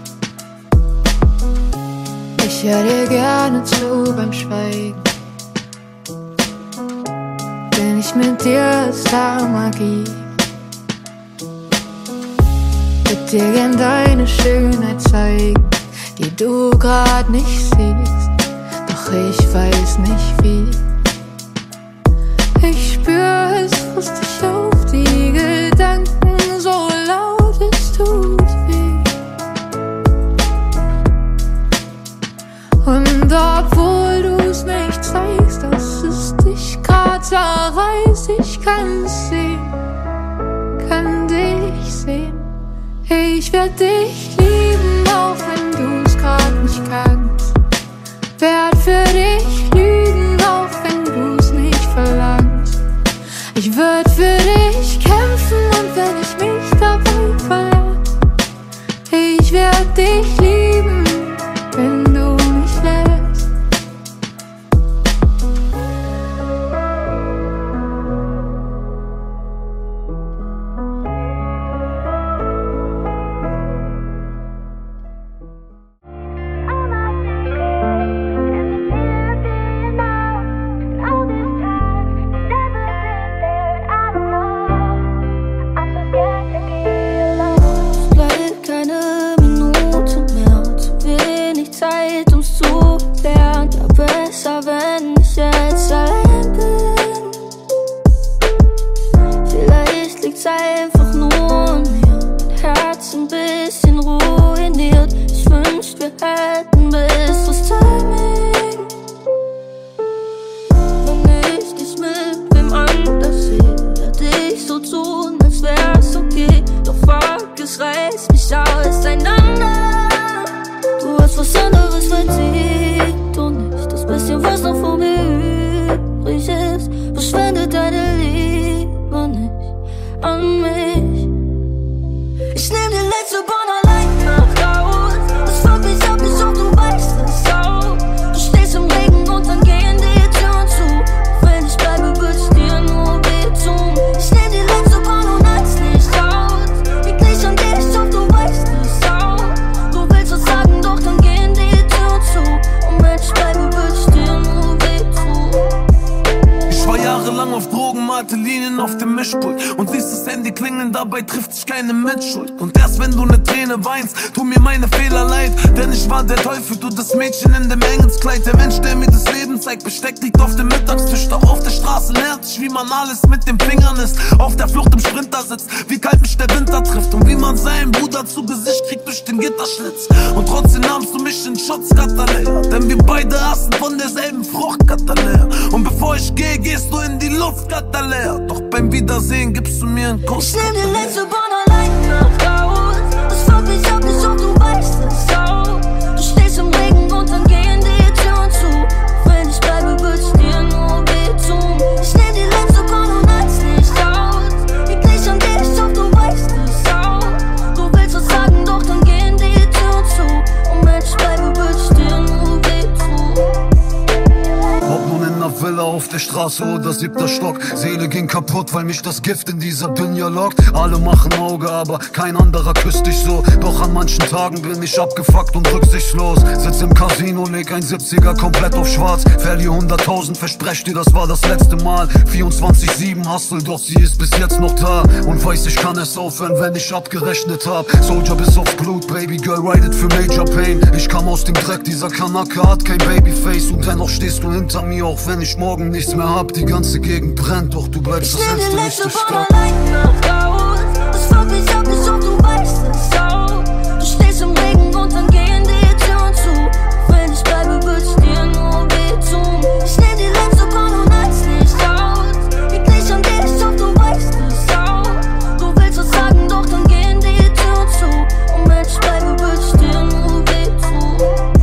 Ich hör dir gerne zu beim Schweigen, denn ich mit dir ist da Magie. Würd dir gern deine Schönheit zeigen, die du grad nicht siehst. Ich weiß nicht wie. Ich spür, es frisst dich auf, die Gedanken so laut, es tut weh. Und obwohl du's nicht zeigst, dass es dich grad zerreißt, ich kann's sehen, kann dich sehen. Ich werd dich lieben, auch wenn du's grad nicht kannst. Werd für dich lügen, auch wenn du's nicht verlangst. Ich würd für dich kämpfen und wenn ich mich dabei verlass. Ich werd dich lieben, wenn du mich lässt. Wenn ich jetzt allein bin, vielleicht liegt's einfach nur an mir. Mein Herz ein bisschen ruiniert. Ich wünschte, wir hätten besseres Timing. Wenn ich dich mit wem anders sehe, werd ich so tun, als wär's okay. Doch fuck, es reißt mich auseinander. Du hast was anderes verdient und nicht das bisschen, was noch von mir übrig ist. Verschwendet deine Liebe nicht an mich. Ich nehm die letzte Bahn allein nach raus. Das fuckt mich ab, ich hoffe, du weißt es auch. Du stehst im Regen und dann gehen die Türen zu. Wenn ich bleibe, würd ich dir nur wehtun. Ich nehm die letzte Bahn und halt's nicht aus. Liegt nicht an dir, ich hoffe, du weißt es auch. Du willst was sagen, doch dann gehen die Türen zu. Und wenn ich bleibe, würd ich dir nur wehtun. Ich war jahrelang auf Drogen, malte Linien auf dem Mischpult und ließ das Handy klingeln, dabei trifft sich keine Mitschuld. Und erst wenn du ne Träne weinst, tu mir meine Fehler leid, denn ich war der Teufel, du das Mädchen in dem Engelskleid. Der Mensch, der mir das Leben zeigt, Besteck liegt auf dem Mittagstisch, doch auf der Straße lernt ich, wie man alles mit den Fingern isst. Auf der Flucht im Sprinter sitzt, wie kalt mich der Winter trifft und wie man seinen Bruder zu Gesicht kriegt durch den Gitterschlitz. Und trotzdem nahmst du mich in Schutz, Katalea, denn wir beide hassen von derselben Frucht, Katalea. Und bevor ich gehe, gehst du in die Luft, Katalea. Doch beim Wiedersehen gibst du mir einen Kuss. Ich nehm die letzte Bahn allein nach raus. Das fuckt mich ab, ich hoffe, du weißt es auch. Du stehst im Regen und dann gehen die Türen zu. Wenn ich bleibe, würd ich dir nur wehtun. Ich 5. Straße oder 7. Stock. Seele ging kaputt, weil mich das Gift in dieser Dünja lockt. Alle machen Auge, aber kein anderer küsst dich so. Doch an manchen Tagen bin ich abgefuckt und rücksichtslos. Sitz im Casino, leg ein 70er komplett auf schwarz. Verlier 100.000, versprech dir, das war das letzte Mal. 24/7 Hustle, doch sie ist bis jetzt noch da. Und weiß, ich kann es aufhören, wenn ich abgerechnet hab. Soldier bis aufs Blut, Baby Girl, ride it für Major Pain. Ich kam aus dem Dreck, dieser Kanake hat kein Babyface. Und dennoch stehst du hinter mir, auch wenn ich morgen nichts mehr hab. Die ganze Gegend brennt, doch du bleibst das hellste Licht der Stadt. Das fuckt mich ab, nicht ob du weißt es auch. Du stehst im Regen und dann gehen die Türen zu. Wenn ich bleibe, würd ich dir nur wehtun. Ich nehm die letzte Korn und halt's nicht aus. Liegt nicht an dir, ich hoffe, du weißt es auch. Du willst was sagen, doch dann gehen die Türen zu. Und wenn ich bleibe, würd ich dir nur wehtun.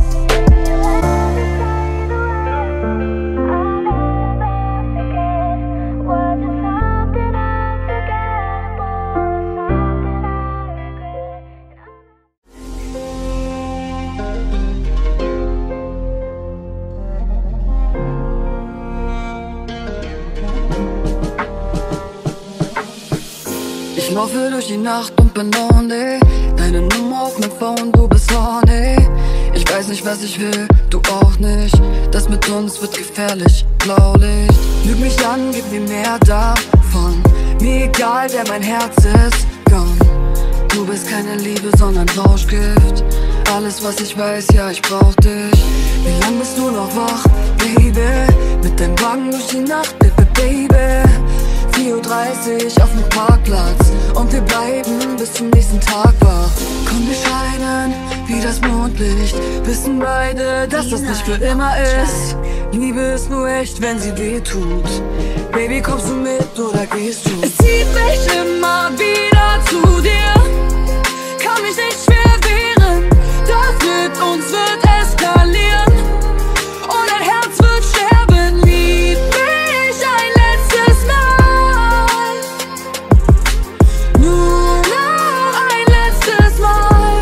Ich laufe durch die Nacht und bin lonely. Deine Nummer auf mein Phone, du bist horny. Ich weiß nicht, was ich will, du auch nicht. Das mit uns wird gefährlich, Blaulicht. Lüg mich an, gib mir mehr davon. Mir egal, wer mein Herz ist, gone. Du bist keine Liebe, sondern Rauschgift. Alles, was ich weiß, ja, ich brauch dich. Wie lang bist du noch wach, Baby? Mit deinem Wagen durch die Nacht, Baby. 4:30 Uhr auf dem Parkplatz und wir bleiben bis zum nächsten Tag wach. Komm, wir scheinen wie das Mondlicht, wissen beide, dass das nicht für immer ist. Liebe ist nur echt, wenn sie weh tut. Baby, kommst du mit oder gehst du? Es zieht mich immer wieder zu dir, kann mich nicht schwer wehren. Das mit uns wird eskalieren und dein Herz wird sterben. Lieb mich ein letztes Mal, nur noch ein letztes Mal.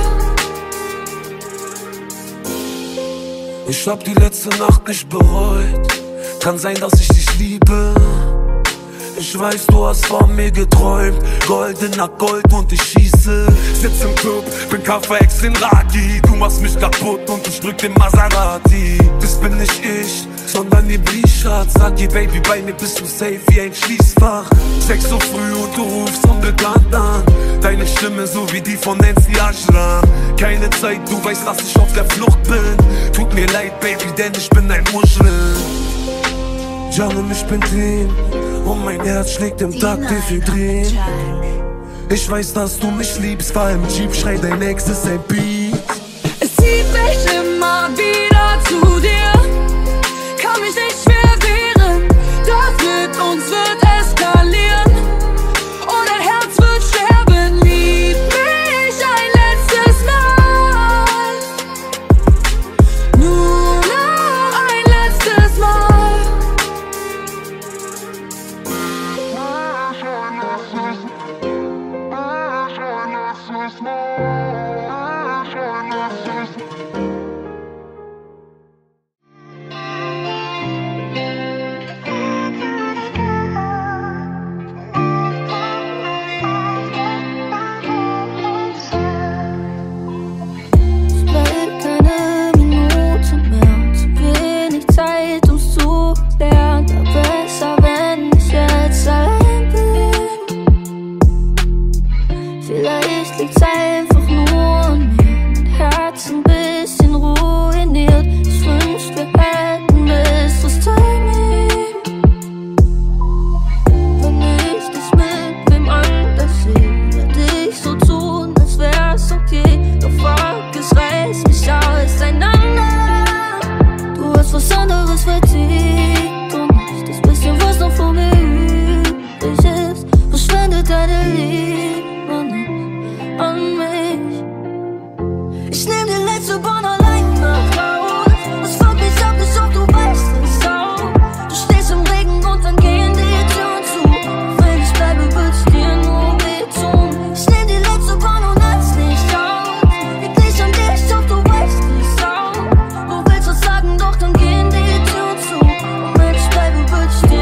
Ich hab die letzte Nacht nicht bereut. Kann sein, dass ich dich liebe. Ich weiß, du hast von mir geträumt. Goldener Gold und ich schieße. Sitz im Club, bin Kaffee-Ex in Raki. Du machst mich kaputt und ich drück den Maserati. Das bin nicht ich, sondern die Blichat. Sag dir, Baby, bei mir bist du safe wie ein Schließfach. Check so früh und du rufst unbekannt an. Deine Stimme so wie die von Nancy Ashram. Keine Zeit, du weißt, dass ich auf der Flucht bin. Tut mir leid, Baby, denn ich bin ein Muschel. Janne, ich bin clean und mein Herz schlägt im Takt Ephedrin. Ich weiß, dass du mich liebst, fahr im Jeep, schrei dein Ex ist ein Beat. Es zieht mich immer wieder zu dir, kann mich nicht schwer wehren. Das mit uns wird eskalieren und dein Herz wird sterben. Lieb mich ein letztes Mal, nur noch ein letztes Mal. Doch dann gehen die Türen zu und wenn ich bleibe, würd ich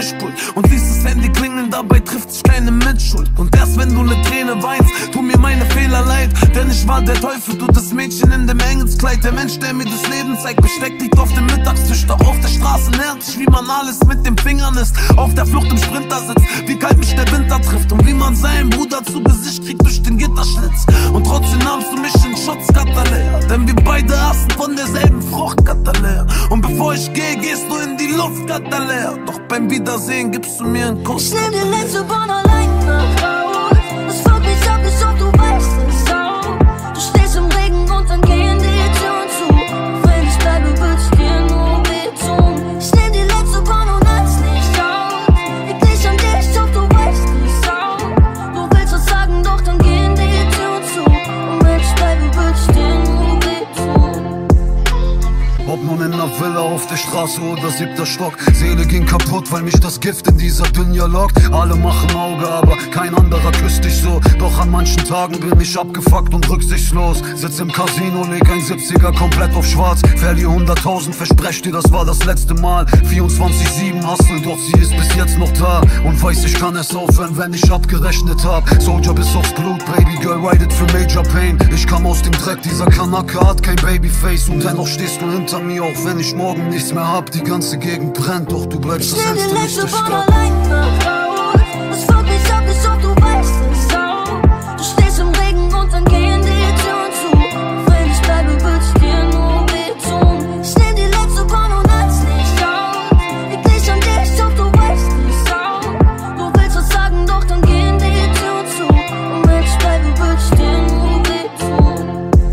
Mischpult und siehst das Handy klingeln, dabei trifft sich keine Mitschuld. Und erst wenn du ne Träne weinst, tu mir meine Fehler leid, denn ich war der Teufel, du das Mädchen in dem Engelskleid. Der Mensch, der mir das Leben zeigt, Besteck liegt auf dem Mittagstisch, doch auf der Straße lernt ich, wie man alles mit den Fingern isst. Auf der Flucht im Sprintersitz, wie kalt mich der Winter trifft und wie man seinen Bruder zu Gesicht kriegt durch den Gitterschlitz. Und trotzdem nahmst du mich in Schutz, Katalea, denn wir beide hassen von derselben Frucht, Katalea. Und bevor ich gehe, gehst du in die Luft, Katalea. Doch beim Wiedersehen gibst du mir einen Kuss. Ich nehm den letzten Born allein nach Haus. Das fuckt mich ab, ich hoffe, du weißt es auch. Du stehst im Regen und dann gehen die Türen zu. Wenn ich bleibe, würd ich dir nur wehtun. Ich nehm die letzte Born und halt's nicht aus. Lieg nicht an dir, ich hoffe, du weißt es auch. Du willst was sagen, doch dann gehen die Türen zu. Und wenn ich bleibe, würd ich dir nur wehtun. Ob nun in einer Villa auf der Straße oder 7. Stock, Seele ging kaputt, weil mich das Gift in dieser Dünja lockt. Alle machen Auge, aber kein anderer küsst dich so. Doch an manchen Tagen bin ich abgefuckt und rücksichtslos. Sitz im Casino, leg ein 70er komplett auf schwarz. Verlieh 100.000, versprech dir, das war das letzte Mal. 24/7 hustle, doch sie ist bis jetzt noch da. Und weiß, ich kann es aufhören, wenn ich abgerechnet hab. Soldier bis aufs Blut, Baby Girl, ride it für Major Pain. Ich kam aus dem Dreck, dieser Kanake hat kein Babyface. Und dennoch stehst du hinter mir, auch wenn ich morgen nichts mehr hab. Die ganze Gegend brennt, doch du bleibst das hellste Licht der Stadt. Das fuckt mich ab, ich hoffe, du weißt es auch. Du stehst im Regen und dann gehen die Türen zu. Wenn ich bleibe, würd ich dir nur wehtun. Ich nehm die letzte Born und halt's nicht aus. Lieg nicht an dir, ich hoffe, du weißt es auch. Du willst was sagen, doch dann gehen die Türen zu. Und wenn ich bleibe, würd ich dir nur wehtun.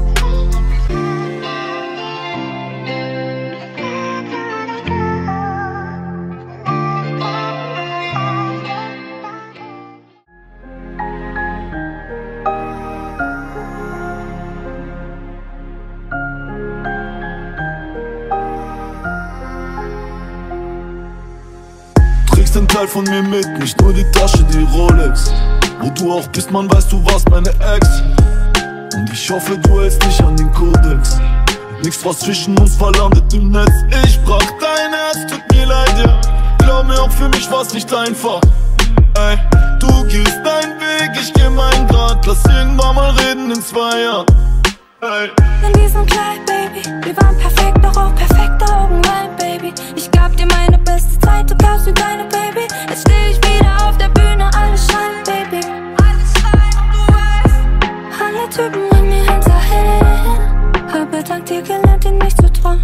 Trägst ein Teil von mir mit, nicht nur die Tasche, die Rolex. Wo du auch bist, man weiß, du warst meine Ex. Und ich hoffe, du hältst dich an den Kodex. Nichts, was zwischen uns verlandet im Netz. Ich brach dein Herz, tut mir leid, ja. Glaub mir, auch für mich war's nicht einfach. Ey, du gehst deinen Weg, ich geh meinen Grad. Lass irgendwann mal reden in 2 Jahren. Ey. In diesem Kleid, Baby, wir waren perfekt, doch auch perfekte Augenwein, Baby. Ich gab dir meine beste Zeit, du gabst mir deine, Baby. Jetzt steh ich wieder auf der Bühne, alles scheint, Baby. Alles scheint, du weißt. Alle Typen an mir hinterher. Habe dank dir gelernt, ihn nicht zu trauen.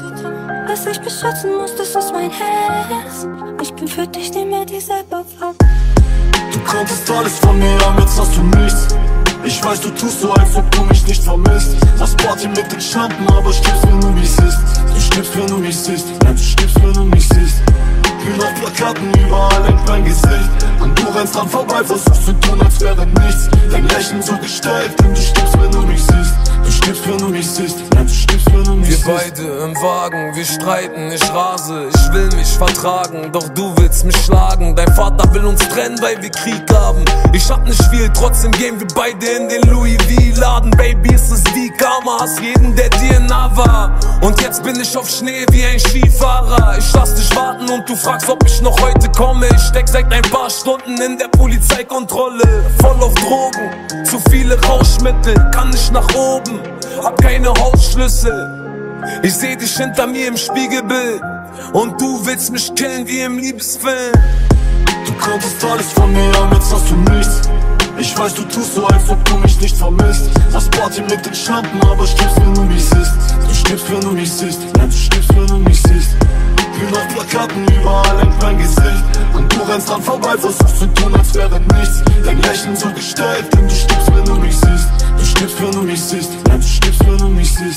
Was ich beschützen muss, das ist mein Herz. Ich bin für dich, nie mehr dieselbe Frau. Du konntest alles von mir haben, jetzt hast du nichts. Ich weiß, du tust so, als ob du mich nicht vermisst. Das Party mit den Schlampen, aber stirbst, wenn du mich siehst. Du stirbst, wenn du mich siehst. Nein, du stirbst, wenn du mich siehst. Kühl auf Plakaten, überall hängt mein Gesicht. Und du rennst dran vorbei, versuchst zu tun, als wäre nichts. Dein Lächeln so gestellt, denn du stirbst, wenn du mich siehst. Du stirbst, wenn du mich siehst. Nein, du stirbst, wenn du mich siehst. Wir beide im Wagen, wir streiten, ich rase. Ich will mich vertragen, doch du willst mich schlagen. Dein Vater will uns trennen, weil wir Krieg haben. Ich hab nicht viel, trotzdem gehen wir beide in den Louis V-Laden. Baby, ist es die Karma, hast jeden, der dir nah war. Und jetzt bin ich auf Schnee wie ein Skifahrer. Ich lass dich warten und du fragst, ob ich noch heute komme. Ich steck seit ein paar Stunden in der Polizeikontrolle. Voll auf Drogen, zu viele Rauschmittel, kann nicht nach oben, hab keine Hausschlüssel. Ich seh dich hinter mir im Spiegelbild und du willst mich killen wie im Liebesfilm. Du konntest alles von mir haben, jetzt hast du nichts. Ich weiß, du tust so, als ob du mich nicht vermisst. Das Party mit den Schlampen, aber stirbst, wenn du mich siehst. Du stirbst, wenn du mich siehst. Nein, du stirbst, wenn du mich siehst. Kühl auf Plakaten, überall hängt mein Gesicht. Und du rennst dran vorbei, versuchst zu tun, als wäre nichts. Dein Lächeln so gestellt, denn du stirbst, wenn du mich siehst. Du stirbst, wenn du mich siehst. Nein, du stirbst, wenn du mich siehst.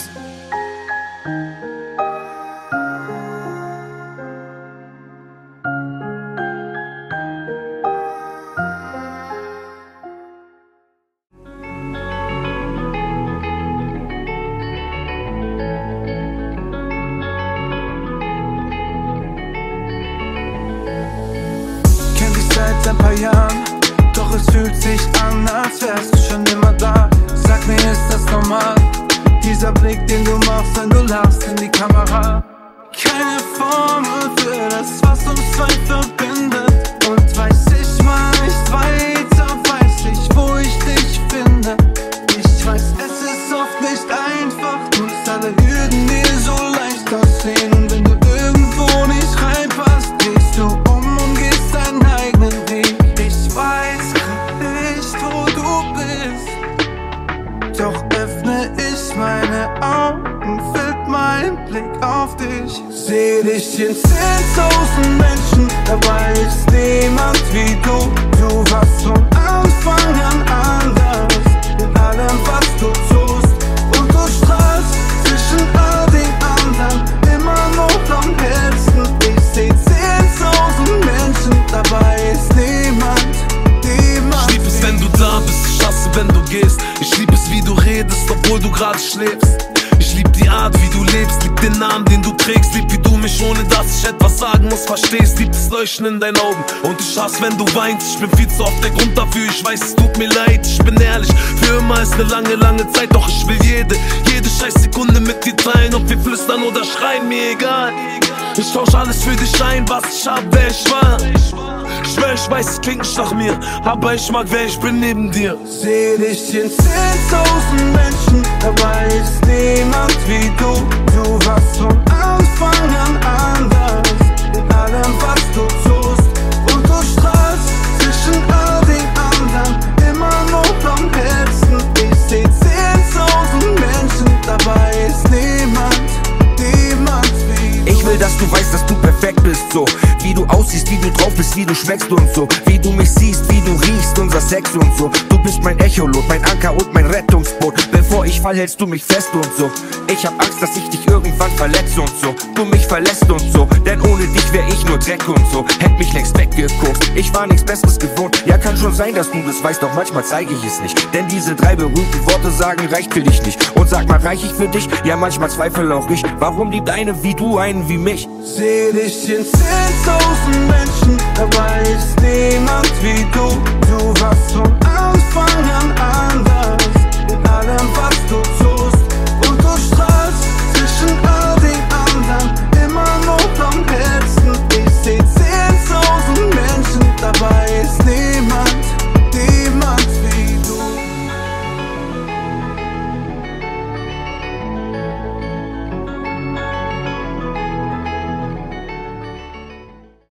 Seit ein paar Jahren, doch es fühlt sich an, als wärst du schon immer da. Sag mir, ist das normal? Dieser Blick, den du machst, wenn du lachst in die Kamera. Keine Formel für für das, was uns zwei verbindet. Und weiß ich mal nicht weiter, weiß ich, wo ich dich finde. Ich weiß, es ist oft nicht einfach, uns alle Hürden dir so leicht aussehen. Und wenn du irgendwo nicht reinpasst, gehst du und gehst deinen eigenen Weg. Ich weiß grad nicht, wo du bist, doch öffne ich meine Augen, fällt mein Blick auf dich. Seh dich in 10.000 Menschen, dabei ist niemand wie du. Du warst von Anfang an anders, in allem was du tust. Und du strahlst zwischen all den anderen, immer noch am hellsten. Ich seh 10.000 Menschen, dabei ist niemand. Ich lieb es, wenn du da bist, ich hasse, wenn du gehst. Ich lieb es, wie du redest, obwohl du gerade schläfst. Ich lieb die Art, wie du lebst, lieb den Namen, den du trägst. Lieb, wie du mich, ohne dass ich etwas sagen muss, verstehst. Lieb das Leuchten in deinen Augen und ich hasse, wenn du weinst. Ich bin viel zu oft der Grund dafür, ich weiß, es tut mir leid. Ich bin ehrlich, für immer ist eine lange, lange Zeit. Doch ich will jede scheiß Sekunde mit dir teilen. Ob wir flüstern oder schreien, mir egal. Ich tausch alles für dich ein, was ich hab, wer ich war. Ich schwör, ich weiß, es klingt nicht nach mir, aber ich mag, wer ich bin neben dir. Seh dich in 10.000 Menschen, dabei ist niemand wie du. Du warst von Anfang an anders, in allem was du tust. Und du strahlst zwischen all den anderen, immer noch am hellsten. Ich seh 10.000 Menschen, dabei ist niemand wie du. Ich will, dass du weißt, dass du perfekt bist, so wie du aussiehst, wie du drauf bist, wie du schmeckst und so, wie du mich siehst, wie du riechst, unser Sex und so. Du bist mein Echolot, mein Anker und mein Rettungsboot. Bevor ich fall, hältst du mich fest und so. Ich hab Angst, dass ich dich irgendwann verletze und so. Du mich verlässt und so, denn ohne dich wär ich nur Dreck und so. Hätt mich längst weggeguckt, ich war nichts Besseres gewohnt. Ja, kann schon sein, dass du das weißt, doch manchmal zeige ich es nicht. Denn diese 3 berühmten Worte sagen, reicht für dich nicht. Und sag mal, reich ich für dich? Ja, manchmal zweifel auch ich. Warum liebt eine wie du einen wie mich? Seh dich in 10.000 Menschen, dabei ist niemand wie du. Du